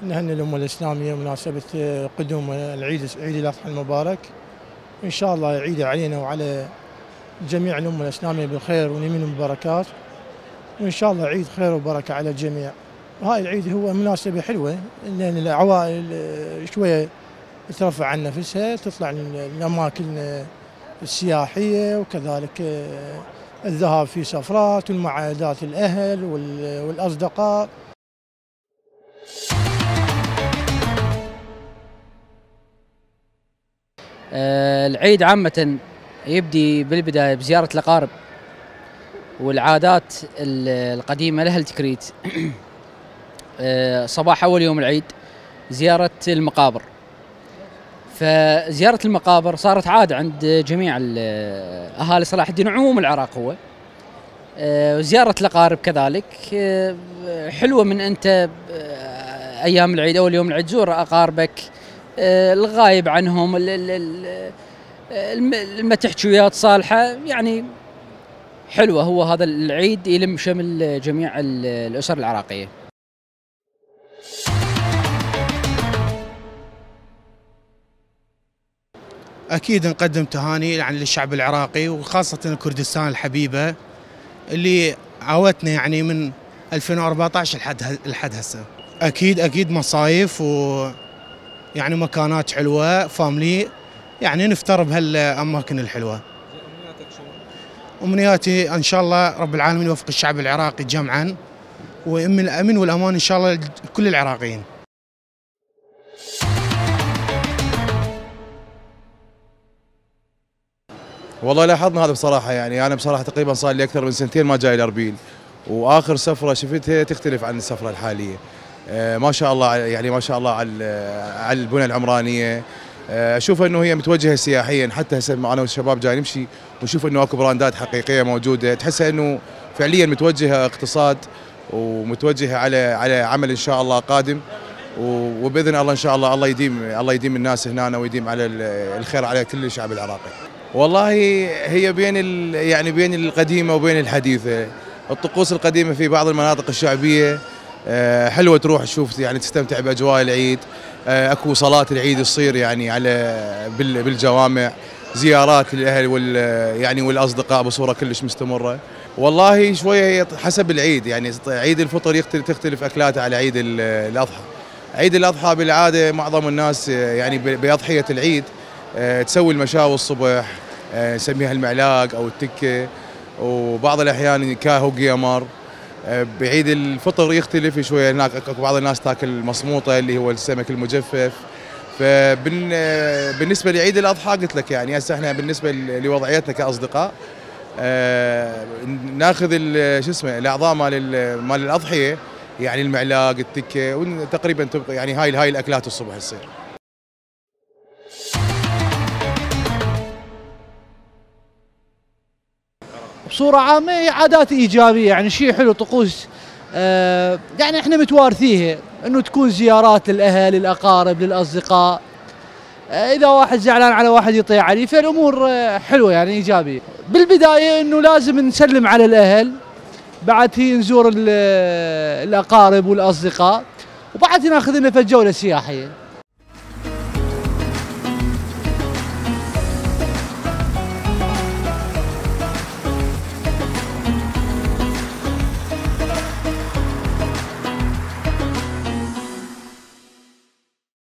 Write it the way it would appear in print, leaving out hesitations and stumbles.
نهنئ الأمة الإسلامية بمناسبة قدوم عيد الأضحى المبارك. إن شاء الله يعيد علينا وعلى جميع الأمة الإسلامية بالخير ونمين البركات، وإن شاء الله عيد خير وبركة على الجميع. وهاي العيد هو مناسبة حلوة لأن العوائل شوية ترفع عن نفسها، تطلع للأماكن السياحية، وكذلك الذهاب في سفرات والمعايدات الأهل والأصدقاء. العيد عامة يبدي بالبداية بزيارة الأقارب والعادات القديمة لها التكريت. صباح أول يوم العيد زيارة المقابر، فزيارة المقابر صارت عادة عند جميع أهالي صلاح الدين وعموم العراق. هو زيارة الأقارب كذلك حلوة، من أنت أيام العيد أول يوم العيد زور أقاربك الغايب عنهم، لما تحكي وياك صالحة، يعني حلوة. هو هذا العيد يلم شمل جميع الأسر العراقية. أكيد نقدم تهاني يعني للشعب العراقي وخاصة كردستان الحبيبة اللي عاوتنا يعني من 2014 لحد هسه. أكيد مصايف ويعني مكانات حلوة فاملي، يعني نفتر بهالأماكن الحلوة. أمنياتي إن شاء الله رب العالمين يوفق الشعب العراقي جمعا، ويأمن الأمن والأمان إن شاء الله لكل العراقيين. والله لاحظنا هذا بصراحة، يعني أنا بصراحة تقريبا صار لي أكثر من سنتين ما جاي لأربيل، وآخر سفرة شفتها تختلف عن السفرة الحالية. ما شاء الله، يعني ما شاء الله على البنى العمرانية. أشوف أنه هي متوجهة سياحيا، حتى هسه أنا والشباب جاي نمشي ونشوف أنه أكو براندات حقيقية موجودة، تحس أنه فعليا متوجهة اقتصاد ومتوجهة على عمل إن شاء الله قادم، وبإذن الله إن شاء الله الله يديم الناس هنا ويديم على الخير على كل الشعب العراقي. والله هي بين القديمة وبين الحديثة. الطقوس القديمة في بعض المناطق الشعبية حلوة، تروح تشوف يعني تستمتع بأجواء العيد. اكو صلاة العيد تصير يعني بالجوامع، زيارات للأهل يعني والأصدقاء بصورة كلش مستمرة. والله شوية حسب العيد، يعني عيد الفطر تختلف أكلاته على عيد الأضحى. عيد الأضحى بالعادة معظم الناس يعني بأضحية العيد تسوي المشاوي الصبح، نسميها المعلاق أو التكة، وبعض الأحيان كاهو قيمر. بعيد الفطر يختلف شوية، هناك بعض الناس تاكل مصموطة اللي هو السمك المجفف. فبالنسبة لعيد الأضحى قلت لك يعني هسه احنا بالنسبة لوضعيتنا كأصدقاء ناخذ شو اسمه الأعضاء مال الأضحية، يعني المعلاق التكة، وتقريبا تبقى يعني هاي الأكلات الصبح تصير. بصورة عامة هي عادات إيجابية، يعني شيء حلو، طقوس يعني احنا متوارثيها، انه تكون زيارات للأهل للأقارب للأصدقاء. إذا واحد زعلان على واحد يطيع عليه، فالأمور حلوة يعني إيجابية. بالبداية انه لازم نسلم على الأهل، بعد هي نزور الأقارب والأصدقاء، وبعد ناخذ لنا في جولة سياحية.